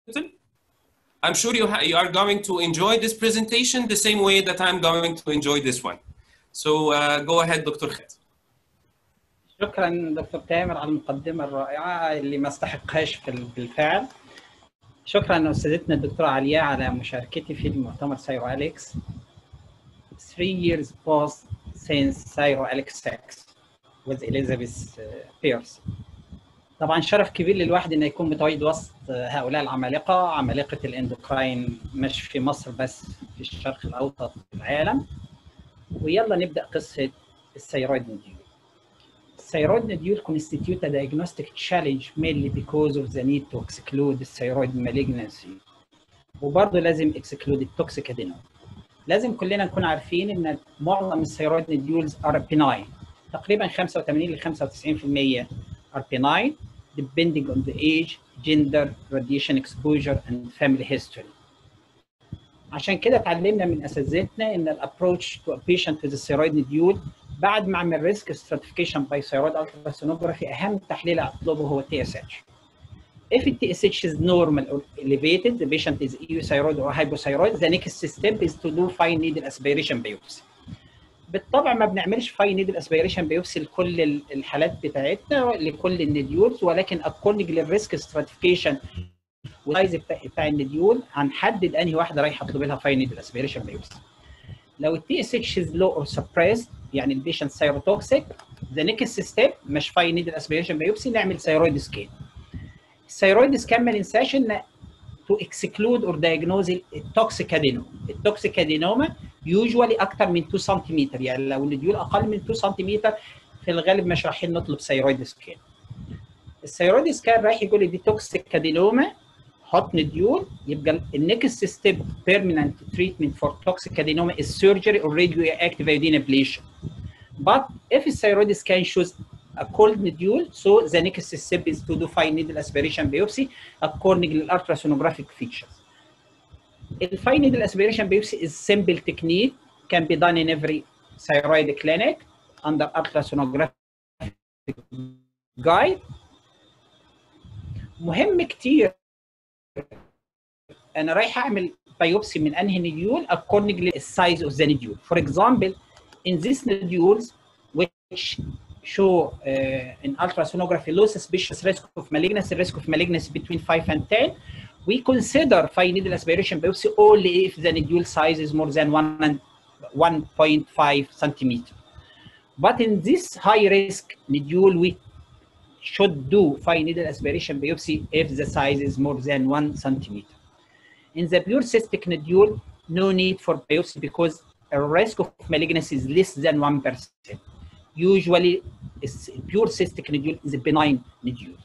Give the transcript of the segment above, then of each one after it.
I'm sure you are going to enjoy this presentation the same way that I'm going to enjoy this one. So go ahead, Dr. Khalid. شكرا دكتور تامر على المقدمة الرائعة اللي ما استحقهاش بالفعل. شكرا أستاذتنا الدكتورة علياء على مشاركتي في المؤتمر ثايرواليكس. 3 years passed since Thyroid 6 with Elizabeth Pierce. طبعا شرف كبير للواحد انه يكون متواجد وسط هؤلاء العمالقه، عمالقه الاندوكراين مش في مصر بس، في الشرق الاوسط في العالم. ويلا نبدا قصه الثيرويد نوديول. الثيرويد نوديول constitute a diagnostic challenge mainly because of the need to exclude the thyroid malignancy. وبرضه لازم exclude التوكسيك ادينوم. لازم كلنا نكون عارفين ان معظم الثيرويد نوديولز are benign. تقريبا 85 ل 95% are benign depending on the age, gender, radiation exposure and family history. عشان كده اتعلمنا من اساتذتنا ان الابروتش to a patient with a thyroid nodule بعد ما اعمل ريسك stratification by thyroid ultrasonography اهم تحليل اطلبه هو TSH. If the TSH is normal or elevated, the patient is euthyroid or hypothyroid, the next step is to do fine needle aspiration biopsy. بالطبع ما بنعملش فاين نيدل اسبيريشن بيوصل لكل الحالات بتاعتنا لكل النديولز، ولكن اكوردنج للريسك ستراتيفيكيشن والسايز بتاع النديول هنحدد انهي واحده رايح اطلب لها فاين نيدل اسبيريشن بيوصل. لو التي اس اتش از لو اور سبريسد يعني البيشنت ثايروتوكسيك، ذا نيكست ستيب مش فاين نيدل اسبيريشن بيوبسي، نعمل ثايرويد سكان. الثايرويد سكان ما ننساش ان to exclude or diagnose التوكسيك ادينوما. التوكسيك ادينوما يوجوالي اكثر من 2 سم، يعني لو النديول اقل من 2 سم في الغالب مش رايحين نطلب ثايرويد سكان. الثايرويد سكان رايح يقول لي دي توكسيك ادينوما هوت نديول، يبقى النكست ستيب بيرمننت تريتمنت فور توكسيك ادينوما is surgery or radioactive iodine ablation. But if the thyroid scan shows a cold nodule, so the next step is to do fine needle aspiration biopsy according to ultrasonographic features. The fine needle aspiration biopsy is simple technique, can be done in every thyroid clinic under ultrasonographic guide. مهم كتير أنا رايح أعمل biopsy من أنهي نديول according to the size of the nodule. For example, in these nodules which show in ultrasonography low suspicious risk of malignancy between 5 and 10, we consider fine needle aspiration biopsy only if the nodule size is more than 1.5 centimeter. But in this high risk nodule, we should do fine needle aspiration biopsy if the size is more than 1 centimeter. In the pure cystic nodule, no need for biopsy because the risk of malignancy is less than 1%. Usually, pure cystic nodule is a benign nodule.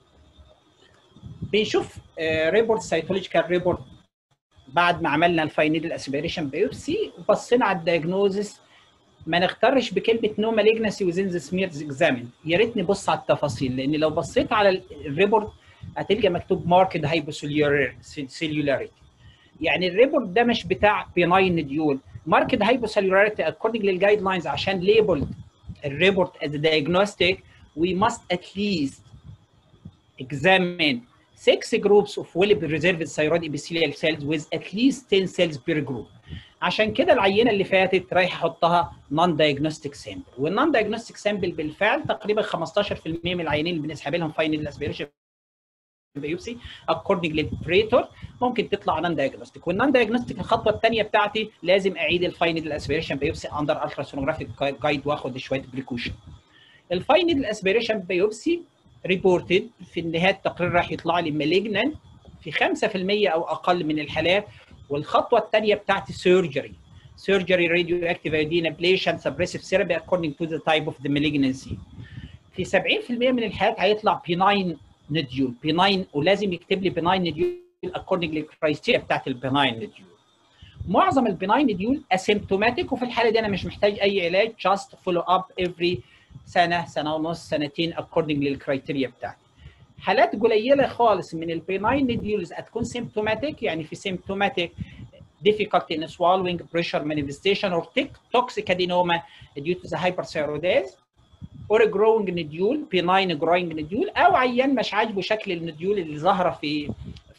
بنشوف ريبورت سيتولوجيكال ريبورت بعد ما عملنا الفاين نيدل اسبيريشن بيوبسي وبصينا على الدايجنوزس. ما نختارش بكلمه نو مالجنسي وزين ذا سميرز اكزامين، يا ريت نبص على التفاصيل، لان لو بصيت على الريبورت هتلقى مكتوب ماركد هايبوسيلولاريتي. يعني الريبورت ده مش بتاع بيناين نديول، ماركد هايبوسيلولاريتي اكوردنج للجايد لاينز عشان ليبل الريبورت as a diagnostic we must at least examine 6 groups of well-preserved thyroid epithelial cells with at least 10 cells per group. عشان كده العينه اللي فاتت رايح احطها نون دايجنوستيك سامبل، والنون دايجنوستيك سامبل بالفعل تقريبا 15% من العينين اللي بنسحب لهم فاين نيدل اسبيريشن بيوبسي اكوردنج للبريتور ممكن تطلع نون دايجنوستيك. والنون دايجنوستيك الخطوه الثانيه بتاعتي لازم اعيد الفاين نيدل اسبيريشن بيوبسي اندر التراسونوجرافيك جايد واخد شويه بريكوشن. الفاين نيدل اسبيريشن بيوبسي ريبورتد في النهايه التقرير راح يطلع لي مالجنان في 5% او اقل من الحالات. والخطوه الثانيه بتاعتي سيرجري راديو اكتيف ايودين ابليشن سبريسيف ثيرابي اكوردنج تو ذا تايب اوف ذا مالجنسي. في 70% من الحالات هيطلع بيناين نديول، بيناين، ولازم يكتب لي بيناين نديول اكوردنج للكرايتيريا بتاعت البيناين نديول. معظم البيناين نديول اسيمتوماتيك، وفي الحاله دي انا مش محتاج اي علاج، جاست فولو اب افري سنه ونص سنتين اكوردنج للكرايتيريا بتاعتي. حالات قليله خالص من البيناين نديولز هتكون سيمتوماتيك، يعني في سيمتوماتيك difficulty in swallowing, pressure manifestation or toxic adenoma due to the hyperthyroidism or a growing nodule, benign growing nodule، او عيان مش عاجبه شكل النديول اللي ظاهره في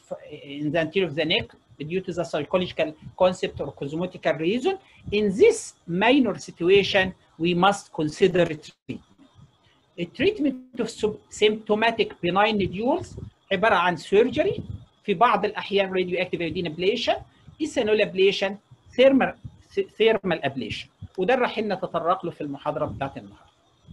in the anterior of the neck due to the psychological concept or cosmetical reason. In this minor situation, we must consider treatment. التريتمنت of symptomatic benign nodules عبارة عن surgery، في بعض الأحيان radioactive iodine ablation، ethanol ablation، thermal ablation، وده اللي راح نتطرق له في المحاضرة بتاعت النهارده.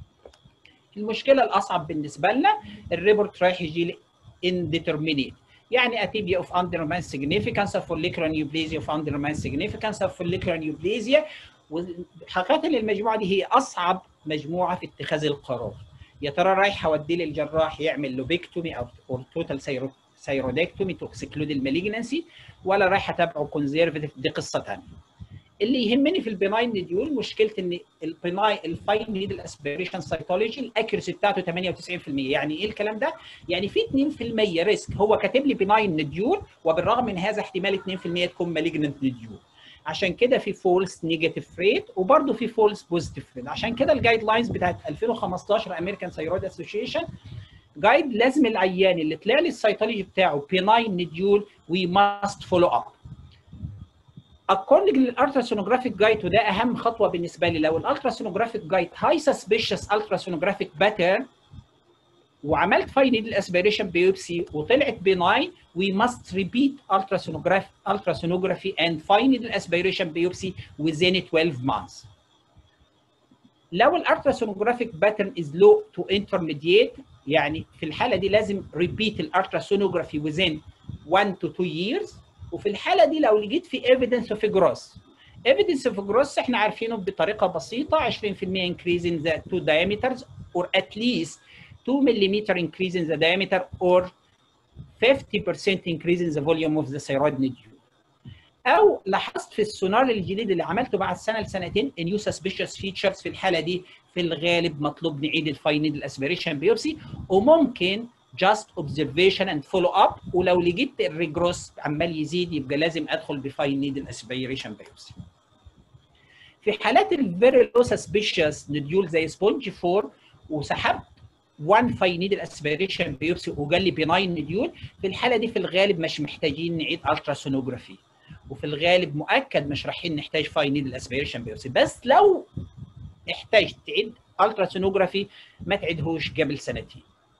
المشكلة الأصعب بالنسبة لنا الريبورت رايح يجي لي indeterminate، يعني atipia of underlying significance of follicular neoplasia of underlying significance of follicular neoplasia. وحقيقة المجموعة دي هي أصعب مجموعة في اتخاذ القرار. يا ترى رايح أوديه للجراح يعمل لوبيكتومي أو توتال ثايرودكتومي تو اكسكلود المالجنسي، ولا رايح أتابعه كونزرفتيف؟ دي قصة ثانية. اللي يهمني في البناين نيديول مشكله ان الفاين نيدل اسبيريشن سايتولوجي الاكيرسي بتاعته 98%. يعني ايه الكلام ده؟ يعني في 2% ريسك، هو كاتب لي بناين نيديول وبالرغم من هذا احتمال 2% تكون مالجننت نيديول. عشان كده في فولس نيجاتيف ريت وبرده في فولس بوزيتيف ريت. عشان كده الجايد لاينز بتاعت 2015 امريكان ثايرويد اسوشيشن جايد لازم العيان اللي طلع لي السيتولوجي بتاعه بناين نيديول وي ماست فولو اب. according للالتراسونوجرافيك جايد، وده اهم خطوه بالنسبه لي، لو الالتراسونوجرافيك جايد هاي سسبيشس التراسونوجرافيك باترن وعملت فاين نيدل اسبيريشن بيوبسي وطلعت بناين، we must repeat ultrasonography and fine needle aspiration biopsy within 12 months. لو الالتراسونوجرافيك باترن is low to intermediate، يعني في الحاله دي لازم repeat الالتراسونوجرافي within 1 to 2 years. وفي الحاله دي لو لقيت في evidence of growth، evidence of growth احنا عارفينه بطريقه بسيطه 20% increase in the two diameters or at least 2 mm increase in the diameter or 50% increase in the volume of the thyroid nodule. او لاحظت في السونار الجديد اللي عملته بعد سنه لسنتين new suspicious features، في الحاله دي في الغالب مطلوب نعيد الفاين نيدل اسبيريشن بيوبسي، وممكن just observation and follow up. ولو لقيت الريجروس عمال يزيد يبقى لازم ادخل بفاين نيدل اسبيريشن بيوبسي. في حالات الفيري لو سسبيشس نوديول زي سبونج 4 وسحبت 1 فاين نيدل اسبيريشن بيوبسي وجال لي بناين نوديول، في الحاله دي في الغالب مش محتاجين نعيد التراسونوجرافي، وفي الغالب مؤكد مش رايحين نحتاج فاين نيدل اسبيريشن بيوبسي. بس لو احتاجت تعيد التراسونوجرافي ما تعيدهوش قبل سنتين.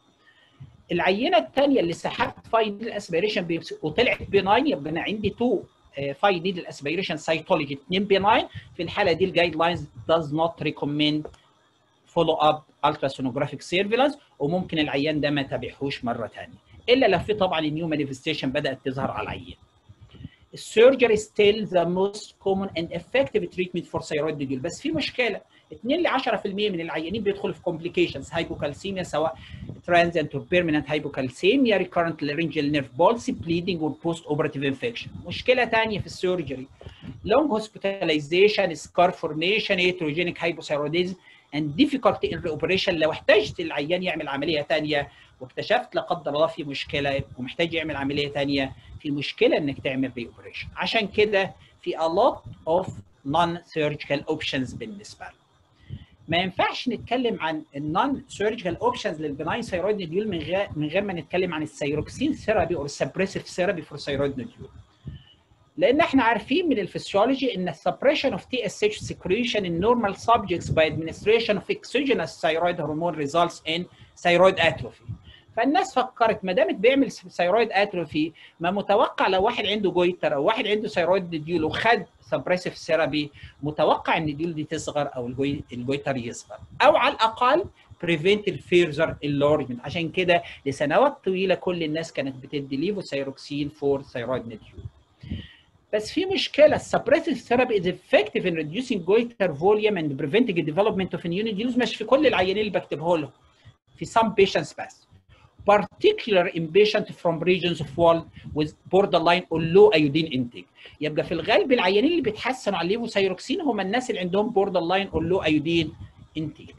العينه الثانيه اللي سحبت فاين نيدل اسبيريشن بيوبسي وطلعت بناين، يبقى انا عندي 2 فاين نيدل اسبيريشن سايتولوجي 2 بناين. في الحاله دي الجايد لاينز does not recommend follow up ultrasonographic surveillance، وممكن العيان ده ما تابعهوش مره ثانيه الا لو في طبعا النيو مانيفستيشن بدات تظهر على العيان. السيرجري ستيل ذا موست كومن اند افكتيف تريتمنت فور ثايرويد نوديول، بس في مشكله 2 ل 10% من العيانين بيدخلوا في كومبليكيشنز، هايبوكالسيميا سواء ترانزيانت اور بيرمننت هايبوكالسيميا، ريكارنت لارنجال نيرف بولسي، بليدنج والبوست اوبراتيف انفكشن. مشكله ثانيه في السيرجري لونج هوسبيتاليزيشن، سكار فورميشن، هيتروجينيك هايبوثايروديزم اند ديفيكولتي ان ريوبريشن. لو احتاجت العيان يعمل عمليه ثانيه واكتشفت لا قدر الله في مشكله ومحتاج يعمل عمليه ثانيه، في مشكله انك تعمل ريوبريشن. عشان كده في a lot of non-surgical options بالنسبه له. ما ينفعش نتكلم عن النون سيرجيكال اوبشنز للبناين ثايرويد نوديول من غير ما نتكلم عن الثايروكسين ثيرابي او السبريسيف ثيرابي فور ثايرويد نوديول. لان احنا عارفين من الفسيولوجي ان السبريشن اوف تي اس اتش سكريشن ان نورمال سبجكتس باي ادمنستريشن اوف اكسوجينوس ثايرويد هرمون ريزلتس ان ثايرويد اتروفي. فالناس فكرت ما دامت بيعمل ثايرويد اتروفي، ما متوقع لو واحد عنده جويتر او واحد عنده ثايرويد نوديول وخد سبريسيف ثيرابي متوقع ان النوديول دي تصغر او الجويتر يصغر، او على الاقل بريفنت الفيرزر اللورجمنت. عشان كده لسنوات طويله كل الناس كانت بتدي ليفوثايروكسين فور ثايرويد نوديول. بس في مشكله، السبريسيف ثيرابي از افكتيف ان ريديوسينج جويتر فوليوم اند بريفنتنج الديفلوبمنت اوف نيو نوديولز، مش في كل العيانين اللي بكتبه لهم، في some patients بس. particular in patient from regions of world with borderline or low iodine intake. يبقى في الغالب العيانين اللي بيتحسنوا على الليفوثايروكسين هم الناس اللي عندهم borderline or low iodine intake.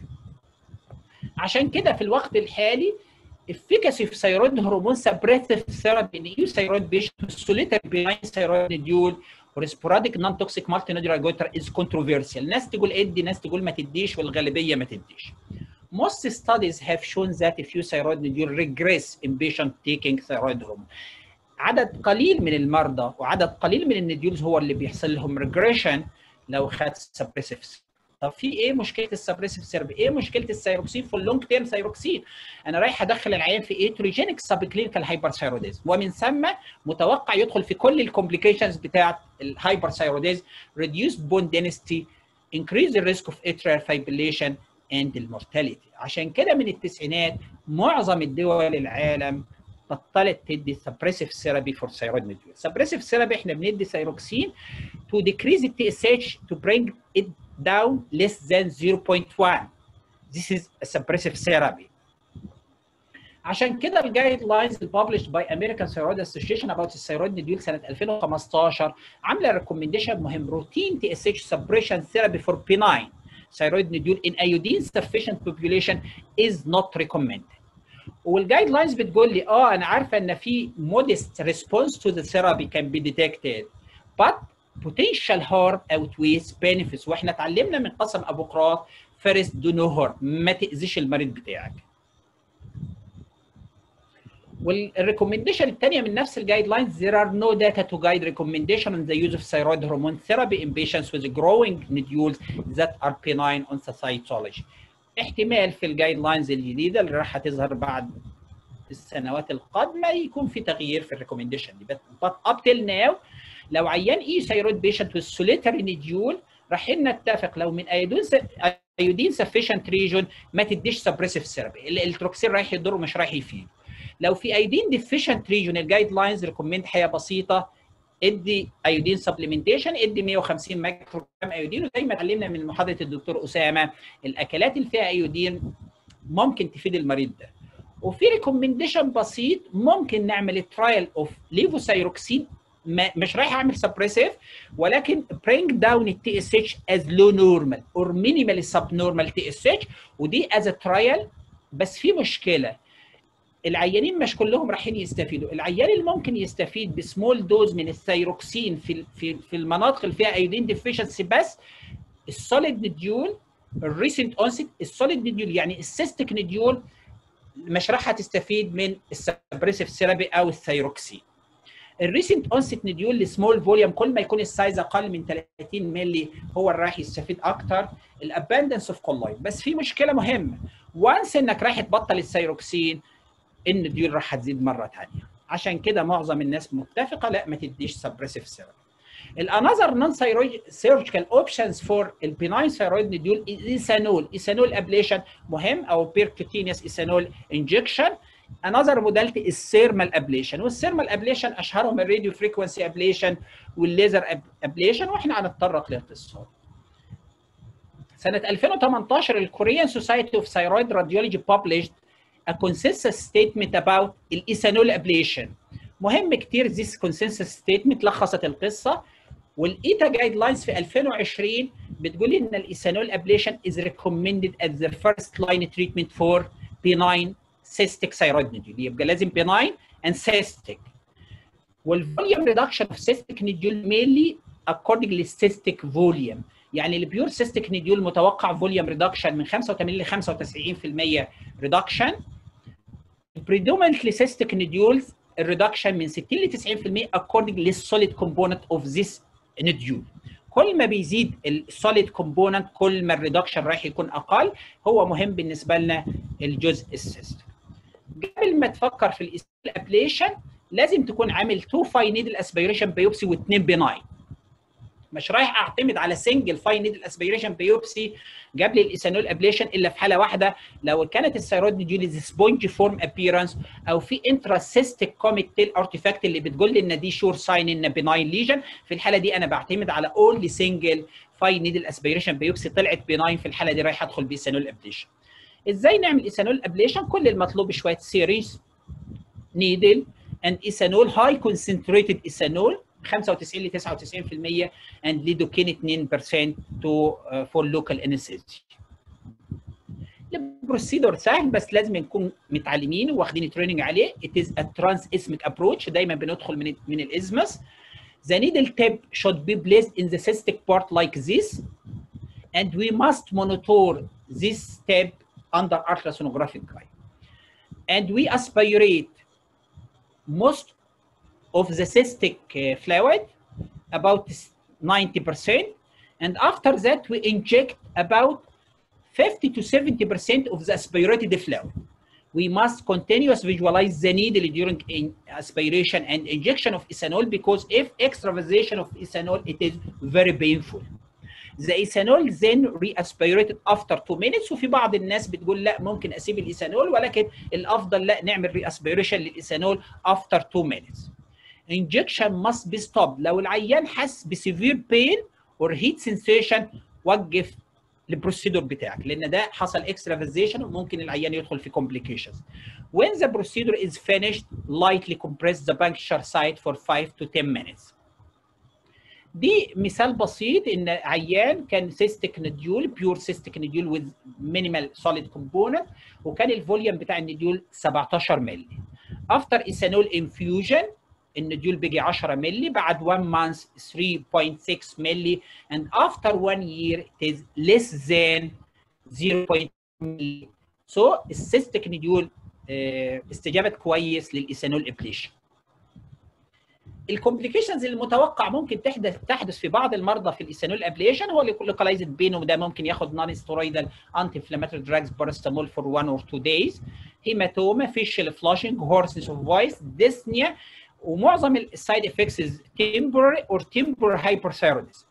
عشان كده في الوقت الحالي efficacy في thyroid hormone suppressive therapy in EU thyroid patient with solitary benign thyroid nodule or sporadic non-toxic multinodular goiter is controversial. ناس تقول ادي، ناس تقول ما تديش، والغالبيه ما تديش. Most studies have shown that if you thyroid nodule regress in patient taking thyroid hormone. عدد قليل من المرضى وعدد قليل من النديولز هو اللي بيحصل لهم ريجريشن لو خد سبريسيف. طب في ايه مشكله السبريسيف ثيرابي؟ ايه مشكله الثايروكسين في اللونج تيرم ثايروكسين؟ انا رايح ادخل العيان في ايتروجينيك سب كلينيكال هايبرثايروديزم، ومن ثم متوقع يدخل في كل الكومبليكيشنز بتاعه الهايبرثايروديزم، reduced bone density, increase the risk of atrial fibrillation and المورتاليتي. عشان كده من التسعينات معظم الدول العالم بطلت تدي سبريسيف ثيرابي فور ثايرويد نوديول. سبريسيف ثيرابي احنا بندي ثايروكسين to decrease the TSH to bring it down less than 0.1. This is a suppressive therapy. عشان كده الجايد لاينز published by American Thyroid Association about the thyroid nodule سنة 2015 عاملة ريكومنديشن مهم: روتين TSH suppression therapy for benign thyroid nodule in iodine sufficient population is not recommended. والجايد لاينز بتقول لي انا عارفه ان في modest response to the therapy can be detected but potential harm outweighs benefits. واحنا اتعلمنا من قسم ابو قراط first do no harm، ما تاذيش المريض بتاعك. والريكومنديشن الثانيه من نفس الجايد لاينز: there are no data to guide recommendation on the use of thyroid hormone therapy in patients with growing nodules that are benign on the cytology. احتمال في الجايد لاينز الجديده اللي راح تظهر بعد السنوات القادمه يكون في تغيير في الريكومنديشن دي، but up till now لو عيان ثايرويد بيشنت with solitary nodule رايحين نتفق لو من ايودين سفيشنت ريجون ما تديش سبريسيف ثيرابي، الالتروكسين رايح يضر مش رايح يفيد. لو في ايودين ديفيشنت ريجون الجايد لاينز ريكومند حاجه بسيطه: ادي ايودين سبلمنتيشن، ادي 150 مايكرو جرام ايودين. وزي ما اتعلمنا من محاضره الدكتور اسامه الاكلات اللي فيها ايودين ممكن تفيد المريض ده. وفي ريكومنديشن بسيط: ممكن نعمل ترايل اوف ليفوثايروكسين، مش رايح اعمل سبريسيف ولكن برينج داون التي اس اتش از لو نورمال اور مينيمال سب نورمال تي اس اتش، ودي از ترايل. بس في مشكله، العيانين مش كلهم رايحين يستفيدوا. العيان اللي ممكن يستفيد بسمول دوز من الثايروكسين في المناطق اللي فيها ايودين ديفيشنسي بس السوليد نديول، الريسنت اونست السوليد نديول يعني السيستيك نديول مش راح تستفيد من السبريسيف ثيرابي او الثايروكسين. الريسنت اونست نديول لسمول فوليوم كل ما يكون السايز اقل من 30 مللي هو اللي راح يستفيد اكتر. الاباندنس اوف كولاين. بس في مشكله مهمه: وانس انك رايح تبطل الثايروكسين النديول راح تزيد مره ثانيه. عشان كده معظم الناس متفقه لا ما تديش سبريسيف ثيرابي. الانذر نون سيرجيكال اوبشنز فور البيناين ثايرويد نديول ايثانول ابليشن مهم، او بيركوتينيوس ايثانول انجكشن. انذر موداليتي الثيرمال ابليشن، والثيرمال ابليشن اشهرهم الراديو فريكونسي ابليشن والليزر ابليشن، واحنا هنتطرق لاختصار. سنه 2018 الكوريان سوسايتي اوف ثايرويد راديولوجي published a consensus statement about الايثانول ابليشن. مهم كتير this consensus statement لخصت القصه. والايتا جايد لاينز في 2020 بتقول ان الايثانول ابليشن is recommended as the first line treatment for benign cystic thyroid nodule. يبقى لازم benign and cystic. والvolume reduction of cystic nodule mainly according to cystic volume. يعني البيور cystic nodule متوقع volume reduction من 85 ل 95% reduction. predominantly cystic nodules الريدكشن من 60 ل 90% according للsolid component of this nodule. كل ما بيزيد السوليد كومبوننت كل ما الريدكشن رايح يكون اقل. هو مهم بالنسبه لنا الجزء السيستم. قبل ما تفكر في الابليشن لازم تكون عامل 2 فاي نيدل اسبيريشن بيوبسي و2 بيناين. مش رايح اعتمد على سنجل فاي نيدل اسبيريشن بيوبسي قبل الايثانول ابليشن الا في حاله واحده: لو كانت الثايرويد نوديول سبونج فورم ابييرنس او في انتراسيستيك كوميك تيل ارتيفاكت اللي بتقول لي ان دي شور ساين ان بيناين ليجن. في الحاله دي انا بعتمد على اونلي سنجل فاي نيدل اسبيريشن بيوبسي طلعت بيناين، في الحاله دي رايح ادخل بايثانول ابليشن. ازاي نعمل ايثانول ابليشن؟ كل المطلوب شويه سيريز نيدل اند ايثانول هاي كونسنتريتد ايثانول 95 ل 99% and lidocaine 2% for local anesthesia. البروسيدور سهل بس لازم نكون متعلمين واخدين تريننج عليه. It is a transismic approach. دايما بندخل من الازمس. The needle tip should be placed in the cystic part like this and we must monitor this tip under ultrasonographic guide. And we aspirate most of the cystic fluid, about 90%, and after that we inject about 50 to 70% of the aspirated fluid. We must continuously visualize the needle during aspiration and injection of ethanol, because if extravasation of ethanol, it is very painful. The ethanol then re-aspirated after 2 minutes. وفي بعض الناس بتقول لا ممكن اسيب الايثانول، ولكن الافضل لا نعمل re-aspiration للايثانول after 2 minutes. Injection must be stopped. لو العيان حس بسيفير pain or heat sensation وقف البروسيدور بتاعك، لان ده حصل extravasation وممكن العيان يدخل في complications. When the procedure is finished, lightly compress the puncture site for 5 to 10 minutes. دي مثال بسيط ان عيان كان cystic nodule, pure cystic nodule with minimal solid component، وكان الفوليوم بتاع النديول 17 مللي. After ethanol infusion النديول بيجي 10 مللي، بعد 1 month 3.6 مللي، and after 1 year it is less than 0.1 مللي. So السيستيك نديول استجابت كويس للايثانول ابليشن. الكومبليكيشنز المتوقع ممكن تحدث في بعض المرضى في الايثانول ابليشن هو لوكالايزد بين، وده ممكن ياخد نون ستيرويدال انتي انفلاماتوري دراجز باراستامول فور 1 or 2 days، هيماتوما، فيشل فلاشنج، هورسنس اوف فويس، ديسنيا، ومعظم السايد افكتس temporary or temporary hyperthyroidism.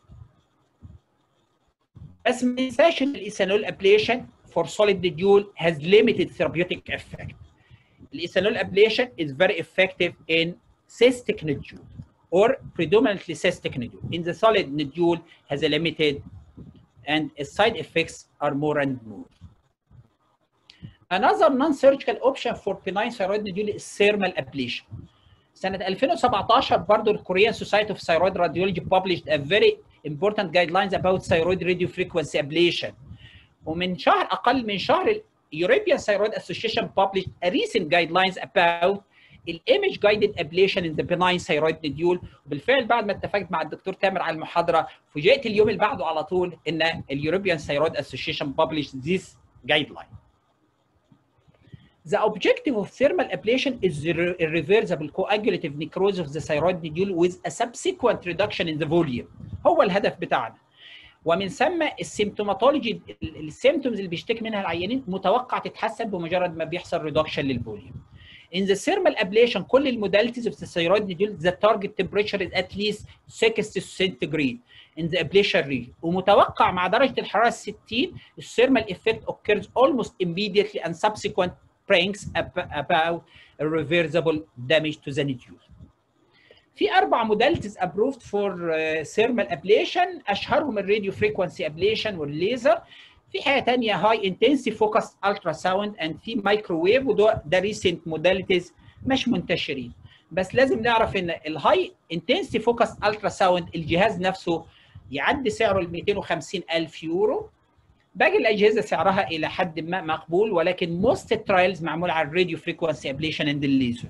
بس ما ننساش ان الايثانول ابليشن for solid nodule has limited therapeutic effect. الايثانول ابليشن is very effective in cystic nodule or predominantly cystic nodule. In the solid nodule has a limited and side effects are more and more. Another non-surgical option for benign thyroid nodule is thermal ablation. سنة 2017 برضه الكوريان سوسايتي اوف ثايرويد راديولوجي published a very important guidelines about thyroid radio frequency ablation. ومن شهر أقل من شهر European Thyroid Association published a recent guidelines about الimage guided ablation in the benign thyroid nodule. وبالفعل بعد ما اتفقت مع الدكتور تامر على المحاضرة فوجئت اليوم اللي بعده على طول إن European Thyroid Association published this guideline. The objective of thermal ablation is the irreversible coagulative necrosis of the thyroid nodule with a subsequent reduction in the volume. هو الهدف بتاعنا. ومن ثم السيمتوماتولوجي السيمتومز اللي بيشتكي منها العيانين متوقع تتحسن بمجرد ما بيحصل ريدكشن للفوليوم. In the thermal ablation كل الموداليتيز of the thyroid nodule the target temperature is at least 60 centigrade in the ablation region. ومتوقع مع درجة الحرارة 60 الثيرمال effect occurs almost immediately and subsequent brings about irreversible damage to the nodule. في 4 modalities approved for thermal ablation، اشهرهم الراديو فريكوانسي ابليشن والليزر. في حاجه ثانيه هاي انتنسي فوكس الترا ساوند اند في مايكروويف، وده ريسنت موداليتيز مش منتشرين. بس لازم نعرف ان الهاي انتنسي فوكس الترا ساوند الجهاز نفسه يعدي سعره ال 250,000 يورو. باقي الاجهزه سعرها الى حد ما مقبول، ولكن موست الترايلز معموله على الراديو فريكوانسي ابليشن اند الليزر.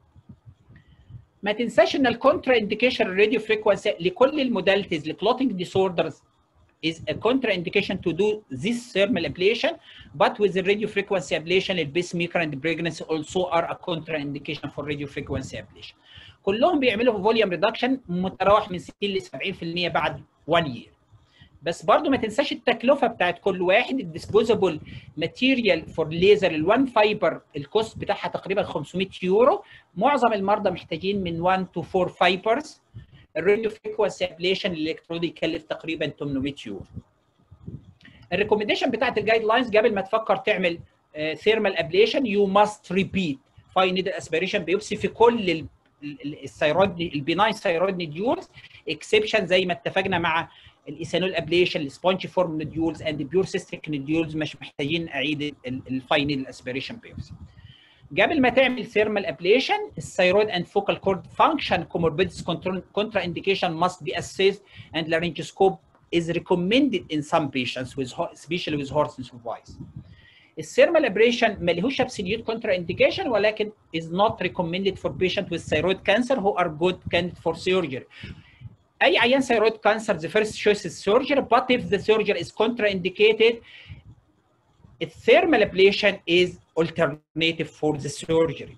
ما تنساش ان الكونترا انديكيشن الراديو فريكوانسي لكل الموداليتيز لكلوتنج ديسوردرز is a contraindication to do this thermal ablation, but with the radio frequency ablation, the pacemaker and pregnancy also are a contraindication for radio frequency ablation. كلهم بيعملوا فوليوم ريدكشن متراوح من 60 ل 70% بعد 1 year. بس برضو ما تنساش التكلفه بتاعت كل واحد. الديسبوزابل ماتيريال فور ليزر ال1 فايبر الكوست بتاعها تقريبا 500 يورو. معظم المرضى محتاجين من 1 to 4 فايبرز. الراديو فريكوانسي ابليشن الالكترودي يكلف تقريبا 800 يورو. الريكومنديشن بتاعت الجايد لاينز قبل ما تفكر تعمل ثيرمال ابليشن يو ماست ريبيت فاين نيدل اسبيريشن بيوبسي في كل الثايرويد البيناين ثايرويد نوديولز اكسبشن زي ما اتفقنا مع الايثانول ابليشن السبونجي فورم نوديولز اند بيور سيستيك نوديولز مش محتاجين اعيد الفاين نيدل اسبيريشن بيوبسي. قبل ما تعمل ثيرمال ابليشن الثايرويد اند فوكال كورد فانكشن كوموربيدز كونترا انديكيشن must be assessed and laryngoscope is recommended in some patients with especially with hoarseness of voice. الثيرمال ابليشن ما لهوش absolute كونترا انديكيشن ولكن is not recommended for patients with thyroid cancer who are good candidate for surgery. اي عيان ثايرويد كانسر the first choice is surgery, but if the surgery is contraindicated thermal ablation is alternative for the surgery.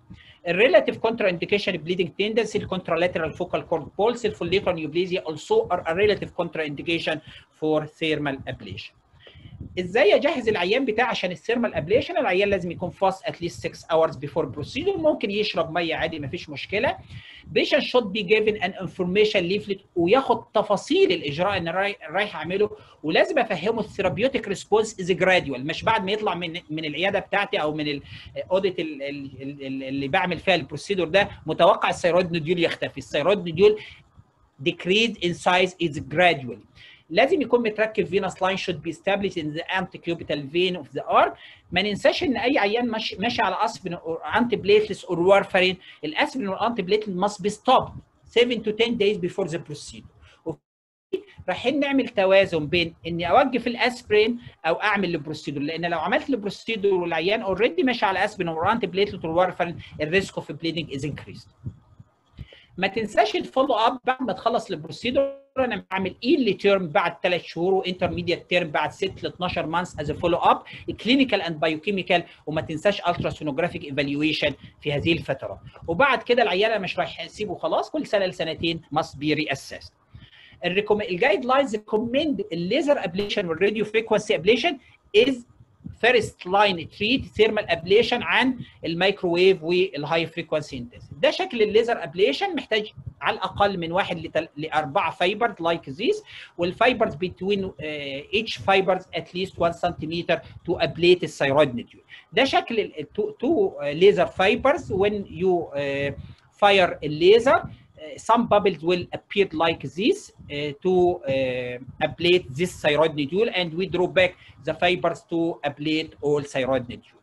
الريلاتيف كونترا انديكيشن بليدنج تندنسي الكونترالاترال فوكال كورد بولس الفوليكولار نيوبليزيا also are a relative contraindication for thermal ablation. ازاي اجهز العيان بتاعي عشان الثيرمال ابليشن؟ العيان لازم يكون فاست اتليست 6 hours before procedure، ممكن يشرب ميه عادي مفيش مشكله. patient should be given an information leaflet وياخد تفاصيل الاجراء اللي رايح اعمله، ولازم افهمه الثيرابيوتيك ريسبونس از جراديوال، مش بعد ما يطلع من العياده بتاعتي او من الاوديت اللي بعمل فيها البروسيدور ده متوقع الثيرويد نوديول يختفي. الثيرويد نوديول decrease in size is gradual. لازم يكون متركب فينوس لاين should be established in the antecubital vein of the arm. ما ننساش ان اي عيان ماشي على اسبرين or antiplatelets or warfarin، الاسبرين والانتيبليتلت must be stopped 7 to 10 days before the procedure. رايحين نعمل توازن بين اني اوقف الاسبرين او اعمل البروسيدور، لان لو عملت البروسيدور والعيان اوريدي ماشي على اسبرين or antiplatelet or warfarin الريسك اوف bleeding is increased. ما تنساش الفولو اب بعد ما تخلص البروسيدور. انا بعمل ايرلي تيرم بعد 3 شهور وانترميديت تيرم بعد 6 ل 12 مانث از فولو اب كلينيكال اند بايوكيميكال، وما تنساش الترا سونوجرافيك ايفالويشن في هذه الفتره. وبعد كده العيان مش رايح اسيبه خلاص، كل سنه لسنتين must be reassessed. الجايد لاينز ريكومند الليزر ابليشن والراديو فريكوانسي ابليشن از فيرست لاين تريت ثيرمال ابليشن عن الميكروويف والهاي فريكوانسي انتنسيتي. ده شكل الليزر ابليشن، محتاج على الاقل من 1 ل 4 فايبرز لايك ذيس، والفايبرز بين each fibers at least 1 cm to ablate الثيرويد نوديول. ده شكل two laser fibers. When you fire a laser, some bubbles will appear like this to ablate this thyroid nodule, and we draw back the fibers to ablate all thyroid nodule.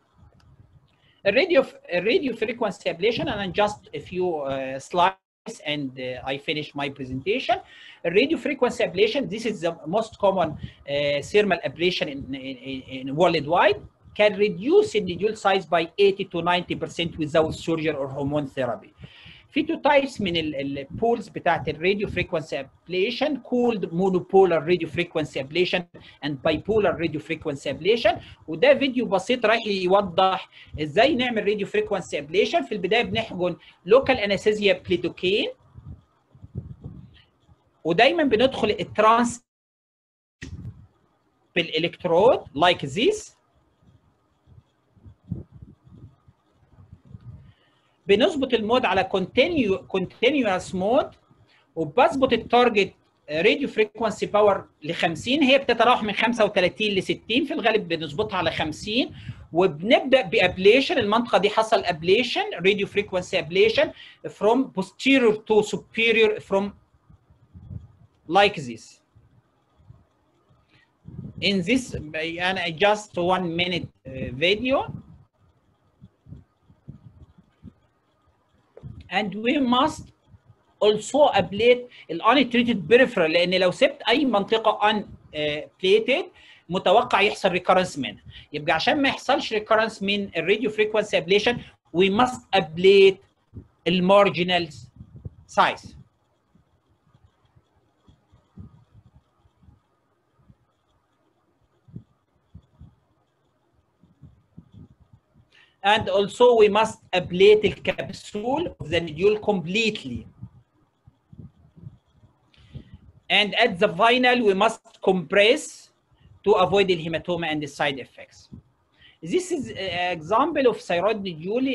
Radio frequency ablation, and just a few slides and I finish my presentation. Radio frequency ablation, this is the most common thermal ablation in worldwide. Can reduce the nodule size by 80 to 90% without surgery or hormone therapy. في تو تايبس من البولز بتاعت الراديو فريكوانسي ابليشن كولد مونوبولار راديو فريكوانسي ابليشن اند باي بولار راديو فريكوانسي ابليشن. وده فيديو بسيط رايح يوضح ازاي نعمل راديو فريكوانسي ابليشن. في البدايه بنحقن لوكال انستيزيا بليدوكين، ودايما بندخل الترانس بالالكترود لايك ذيس. بنظبط المود على continuous مود، وبظبط التارجت راديو فريكوانسي باور ل 50، هي بتتراوح من 35 ل 60، في الغالب بنظبطها على 50، وبنبدا بابليشن. المنطقه دي حصل ابليشن راديو فريكوانسي ابليشن from posterior to superior from like this. In this just 1 minute video. And we must also ablate ال untreated peripheral، لان لو سبت اي منطقه unplated متوقع يحصل ريكورنس منها. يبقى عشان ما يحصلش ريكورنس من الراديو فريكوانسي ابليشن we must ablate المارجنال سايز. And also we must ablate the capsule of the nodule completely. And at the final we must compress to avoid the hematoma and the side effects. This is an example of thyroid nodule.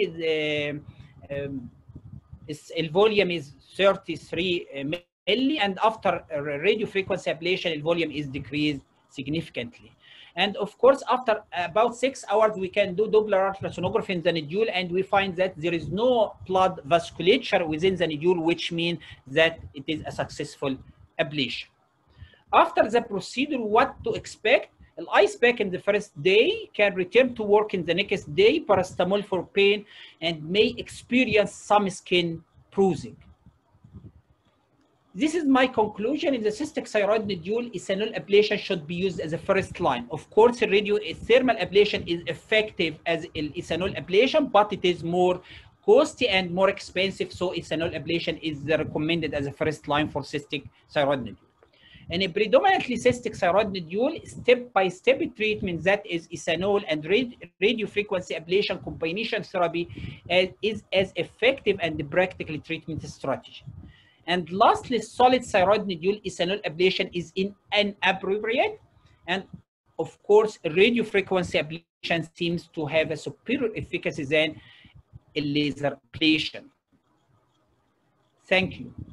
The volume is 33 milli, and after radio frequency ablation, the volume is decreased significantly. And of course, after about 6 hours, we can do Doppler ultrasonography in the nodule, and we find that there is no blood vasculature within the nodule, which means that it is a successful ablation. After the procedure, what to expect? The ice pack in the first day can return to work in the next day, paracetamol for pain, and may experience some skin bruising. This is my conclusion. In the cystic thyroid nodule, ethanol ablation should be used as a first line. Of course, radiothermal ablation is effective as ethanol ablation, but it is more costly and more expensive, so ethanol ablation is recommended as a first line for cystic thyroid nodule. In a predominantly cystic thyroid nodule, step-by-step treatment that is ethanol and radiofrequency ablation combination therapy is as effective and practical treatment strategy. And lastly, solid thyroid nodule ethanol ablation is inappropriate. And of course, radiofrequency ablation seems to have a superior efficacy than laser ablation. Thank you.